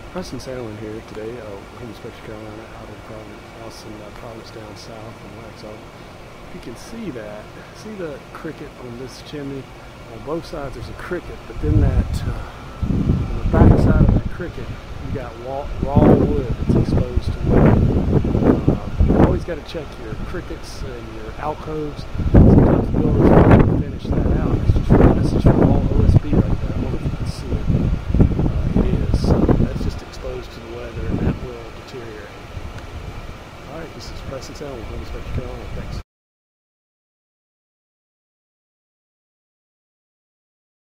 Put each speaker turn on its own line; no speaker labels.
Preston Sandlin here today, home inspection Carolina, out in Providence down south and west. So you can see that, see the cricket on this chimney. On both sides there's a cricket, but then that on the back side of that cricket you got raw wood that's exposed to weather. You always got to check your crickets and your alcoves. Sometimes builders don't finish that out. This is from all OSB right there. I don't know if you can see it. It is. That's just exposed to the weather, and that will deteriorate. All right, this is Preston Sandlin with Home Inspection Carolina. Thanks.